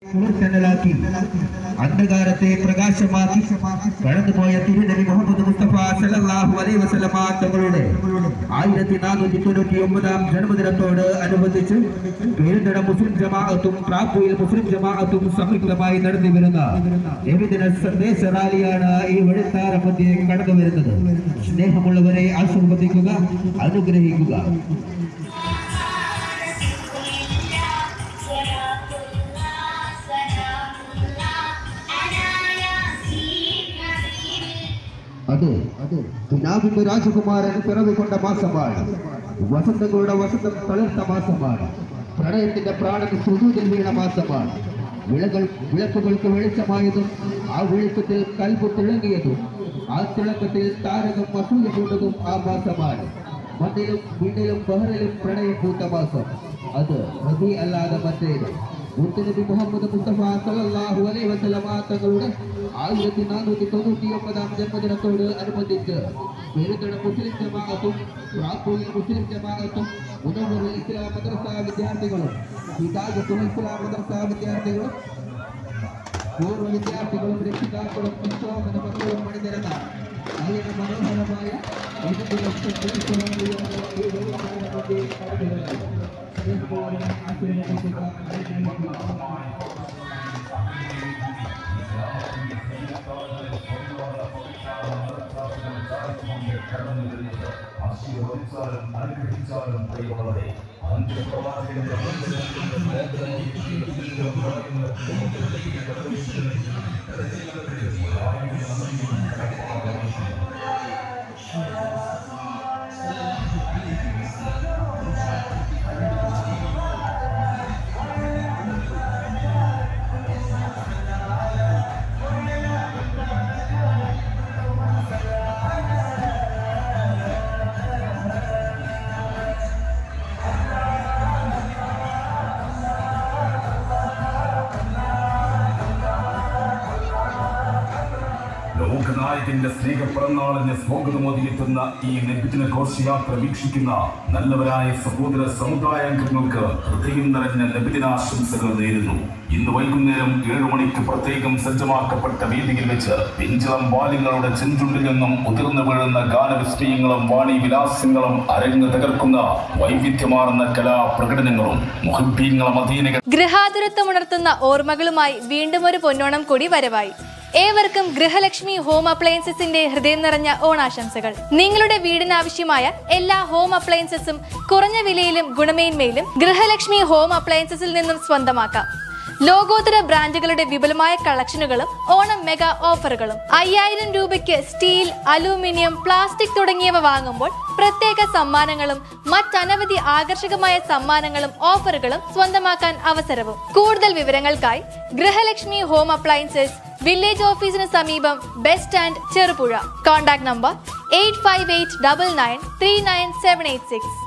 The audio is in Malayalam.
കുളിർത്തണലാക്കി അന്ധകാരത്തെ പ്രകാശമാക്കി കടന്നുപോയ തിരുനബി മുഹമ്മദ് മുസ്തഫ സല്ലല്ലാഹു അലൈഹി വസല്ലമ തങ്ങളുടെ 1499 ജന്മദിനത്തോട് അനുബന്ധിച്ച് പേരുന്തട മുസ്ലിം ജമാഅത്തും പ്രാപ്പുയിൽ മുസ്ലിം ജമാഅത്തും സംയുക്തമായി നടത്തി വരുന്ന നബിദിന സന്ദേശ റാലിയാണ് ഈ വെളുത്താര മധ്യേ കടന്നു വരുന്നത്. സ്നേഹമുള്ളവരെ ആശീർവദിക്കുക, അനുഗ്രഹിക്കുക. അത് പിതാവിന്റെ രാജകുമാരൻ പിറവികൊണ്ട മാസമാണ്. വസന്തങ്ങളുടെ വസന്തം തളിർത്ത മാസമാണ്. പ്രണയത്തിന്റെ പ്രാണൻ സുജൂദിൽ വീണ മാസമാണ്. വിളക്കുകൾക്ക് വെളിച്ചമായതും ആ വെളിച്ചത്തിൽ കൽബ് തിളങ്ങിയതും ആ തിളക്കത്തിൽ താരകം അസൂയ പൂണ്ടതും ആ മാസമാണ്. മണ്ണിലും വീണ്ടിലും ബഹറിലും പ്രണയം പൂത്ത മാസം. അത് റബീ അല്ലാതെ മറ്റേത്. മുത്തുനബി മുഹമ്മദ് മുസ്തഫ സല്ലല്ലാഹു അലൈഹി വസല്ലമ തങ്ങളുടെ 1499 ജന്മദിനത്തോട് അനുബന്ധിച്ച് പേരുന്തട മുസ്ലിം ജമാഅത്തും പ്രാപ്പുയിൽ മുസ്ലിം ജമാഅത്തും മുനവ്വറുൽ ഇസ്ലാം മദ്രസ വിദ്യാർത്ഥികളും ഹിദായത്തുൽ ഇസ്ലാം മദ്രസ വിദ്യാർത്ഥികളും പൂർവ്വ വിദ്യാർത്ഥികളും രക്ഷിതാക്കളും വിശ്വാസന മക്കളും പണിതിരുന്ന അതിന് മനോഹരമായ ലോകനായകന്റെ സ്നേഹപ്പിറന്നാളിന് സ്വാഗതമോദിയെത്തുന്ന ഈ നബിദിന ഘോഷയാത്ര വീക്ഷിക്കുന്ന നല്ലവരായ സഹോദര സമുദായാംഗങ്ങൾക്ക് ഹൃദയം നിറഞ്ഞ നബിദിനാശംസകൾ നേരുന്നു. ഇന്ന് വൈകുന്നേരം 7 മണിക്ക് പ്രത്യേകം സജ്ജമാക്കപ്പെട്ട വേദിയിൽ വെച്ച് പിഞ്ചളം ബാല്യങ്ങളുടെ ചെഞ്ചുണ്ടിൽ നിന്നും ഉതിർന്നു വീഴുന്ന ഗാനവിസ്മയങ്ങളും വാണിവിലാസങ്ങളും അരങ്ങ് തകർക്കുന്ന വൈവിധ്യമാർന്ന കലാപ്രകടനങ്ങളും മുഹബ്ബീങ്ങളും അധീനകൾ ഗൃഹാതുരത്വമുണർത്തുന്ന ഓർമ്മകളുമായി വീണ്ടും ഒരു പൊന്നോണം കൂടി വരവായി. ഏവർക്കും ഗൃഹലക്ഷ്മി ഹോം അപ്ലയൻസസിന്റെ ഹൃദയം നിറഞ്ഞ ഓണാശംസകൾ. നിങ്ങളുടെ വീടിനാവശ്യമായ എല്ലാ ഹോം അപ്ലയൻസസും കുറഞ്ഞ വിലയിലും ഗുണമേന്മയിലും ഗൃഹലക്ഷ്മി ഹോം അപ്ലയൻസസിൽ നിന്നും സ്വന്തമാക്കാം. ലോകോത്തര ബ്രാൻഡുകളുടെ വിപുലമായ കളക്ഷനുകളും ഓണം മെഗാ ഓഫറുകളും. 5000 രൂപയ്ക്ക് സ്റ്റീൽ, അലൂമിനിയം, പ്ലാസ്റ്റിക് തുടങ്ങിയവ വാങ്ങുമ്പോൾ പ്രത്യേക സമ്മാനങ്ങളും മറ്റനവധി ആകർഷകമായ സമ്മാനങ്ങളും ഓഫറുകളും സ്വന്തമാക്കാൻ അവസരവും. കൂടുതൽ വിവരങ്ങൾക്കായി ഗൃഹലക്ഷ്മി ഹോം അപ്ലയൻസസ്, വില്ലേജ് ഓഫീസിന് സമീപം, bus stand, Cherupuzha. Contact number 8589939786.